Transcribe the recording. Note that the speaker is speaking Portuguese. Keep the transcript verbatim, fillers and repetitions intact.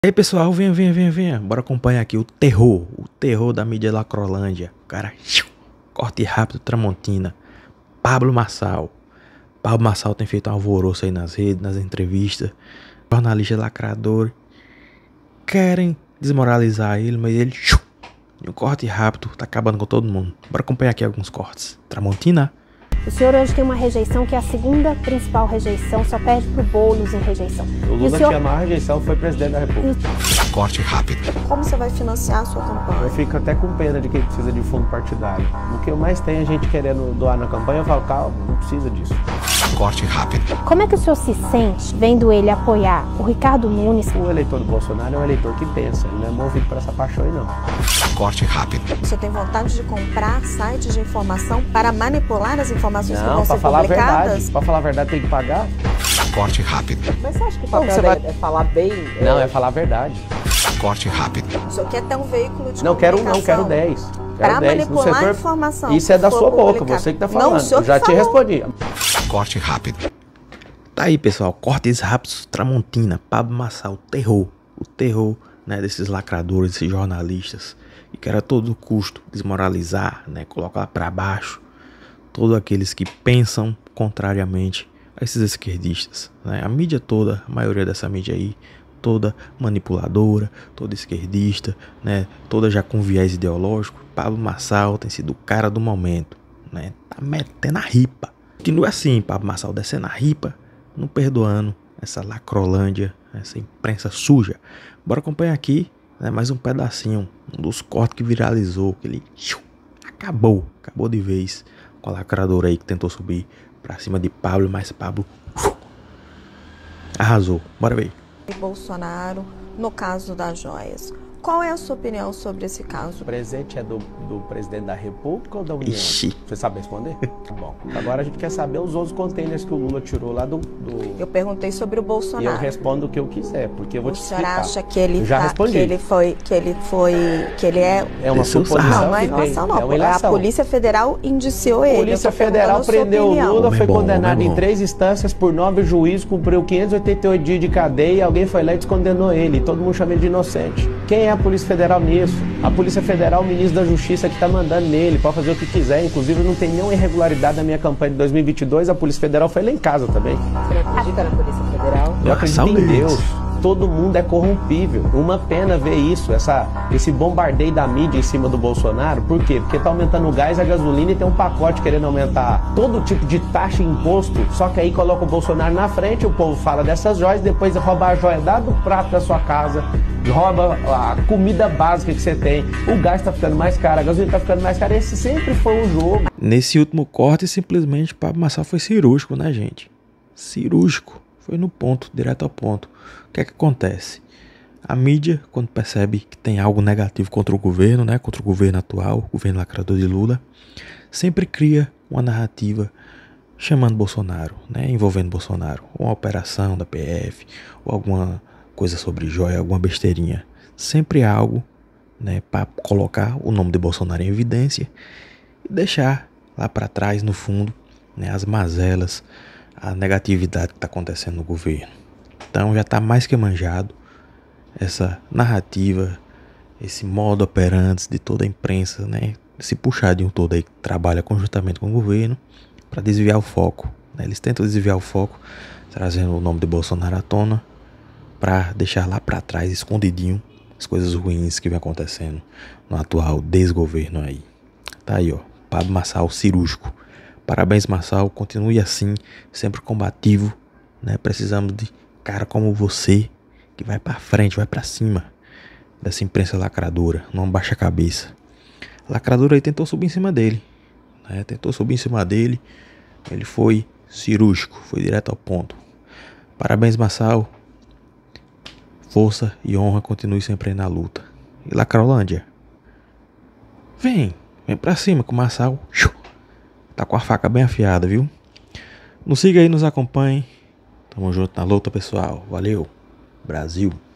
E aí pessoal, venha, venha, venha, venha. Bora acompanhar aqui o terror, o terror da mídia Lacrolândia. O cara, corte rápido, Tramontina. Pablo Marçal. Pablo Marçal tem feito um alvoroço aí nas redes, nas entrevistas. Jornalistas lacradores querem desmoralizar ele, mas ele, um corte rápido, tá acabando com todo mundo. Bora acompanhar aqui alguns cortes. Tramontina. O senhor hoje tem uma rejeição que é a segunda principal rejeição, só perde pro Boulos em rejeição. O Lula o senhor... tinha a maior rejeição, foi presidente da República. Corte rápido. Como você vai financiar a sua campanha? Eu fico até com pena de quem precisa de fundo partidário. O que eu mais tenho é gente querendo doar na campanha, eu falo, calma, não precisa disso. Corte rápido. Como é que o senhor se sente vendo ele apoiar o Ricardo Nunes? O eleitor do Bolsonaro é um eleitor que pensa, ele não é movido por essa paixão aí não. Corte rápido. Você tem vontade de comprar sites de informação para manipular as informações não, que vão pra ser falar publicadas? A verdade, pra falar a verdade tem que pagar. Corte rápido. Mas você acha que o Como papel você vai... vai... é falar bem? Não, é falar a verdade. Corte rápido. O senhor quer ter um veículo de Não, quero comunicação? não, quero dez. Para dez. manipular No setor... a informação. Isso é da for sua boca, publicada. você que tá falando. Não, o senhor eu já que te falou. respondi. Corte rápido. Tá aí pessoal, cortes rápidos, Tramontina, Pablo Marçal, terror. O terror, né, desses lacradores, desses jornalistas que querem a todo custo desmoralizar, né, colocar para baixo todos aqueles que pensam contrariamente a esses esquerdistas, né? A mídia toda, a maioria dessa mídia aí, toda manipuladora, toda esquerdista, né, toda já com viés ideológico. Pablo Marçal tem sido o cara do momento, né? Tá metendo a ripa. Continua assim, Pablo Marçal descendo a ripa, não perdoando essa Lacrolândia, essa imprensa suja. Bora acompanhar aqui, né, mais um pedacinho, um dos cortes que viralizou, que ele acabou, acabou de vez com a lacradora aí que tentou subir pra cima de Pablo, mas Pablo arrasou. Bora ver. Bolsonaro, no caso das joias. Qual é a sua opinião sobre esse caso? O presente é do, do presidente da República ou da União? Ixi. Você sabe responder? Bom, agora a gente quer saber os outros containers que o Lula tirou lá do... do... Eu perguntei sobre o E Bolsonaro. eu respondo o que eu quiser, porque eu vou O te senhor explicar. acha que ele, Eu já tá, respondi. que ele foi, que ele foi, que ele é... É uma Pessoa suposição Não, não é que tem. ilação, não. É uma a ilação. Polícia Federal indiciou ele. A Polícia Eu tô Federal perguntando a sua prendeu o opinião. Lula, Homem foi bom, condenado homem em bom. três instâncias por nove juízes, cumpriu quinhentos e oitenta e oito dias de cadeia e alguém foi lá e descondenou ele. Todo mundo chama ele de inocente. Quem é a Polícia Federal nisso? A Polícia Federal, o ministro da Justiça que está mandando nele, pode fazer o que quiser. Inclusive, não tem nenhuma irregularidade na minha campanha de dois mil e vinte e dois. A Polícia Federal foi lá em casa também. Você não acredita na Polícia Federal? Eu acredito Marçal em Deus. Deus. Todo mundo é corrompível. Uma pena ver isso, essa, esse bombardeio da mídia em cima do Bolsonaro. Por quê? Porque tá aumentando o gás, a gasolina e tem um pacote querendo aumentar todo tipo de taxa e imposto. Só que aí coloca o Bolsonaro na frente, o povo fala dessas joias, depois rouba a joia dá do prato da sua casa, rouba a comida básica que você tem. O gás tá ficando mais caro, a gasolina tá ficando mais cara. Esse sempre foi o jogo. Nesse último corte, simplesmente Pablo Marçal foi cirúrgico, né, gente? Cirúrgico. Foi no ponto, direto ao ponto. O que é que acontece? A mídia, quando percebe que tem algo negativo contra o governo, né, contra o governo atual, o governo lacrador de Lula, sempre cria uma narrativa chamando Bolsonaro, né, envolvendo Bolsonaro. Uma operação da P F, ou alguma coisa sobre joia, alguma besteirinha. Sempre algo, né, para colocar o nome de Bolsonaro em evidência e deixar lá para trás, no fundo, né, as mazelas, a negatividade que está acontecendo no governo. Então já está mais que manjado essa narrativa, esse modo operante de toda a imprensa, né, esse puxadinho todo aí que trabalha conjuntamente com o governo para desviar o foco, né? Eles tentam desviar o foco, trazendo o nome de Bolsonaro à tona para deixar lá para trás, escondidinho, as coisas ruins que vem acontecendo no atual desgoverno aí. Tá aí, ó, Pablo Marçal cirúrgico. Parabéns, Marçal, continue assim, sempre combativo, né? Precisamos de cara como você, que vai pra frente, vai pra cima dessa imprensa lacradora, não baixa a cabeça. A lacradora aí tentou subir em cima dele, né? Tentou subir em cima dele, ele foi cirúrgico, foi direto ao ponto. Parabéns, Marçal, força e honra, continue sempre aí na luta. E Lacrolândia, vem, vem pra cima com o Marçal. Tá com a faca bem afiada, viu? Nos siga aí, nos acompanhe. Tamo junto na luta, pessoal. Valeu. Brasil.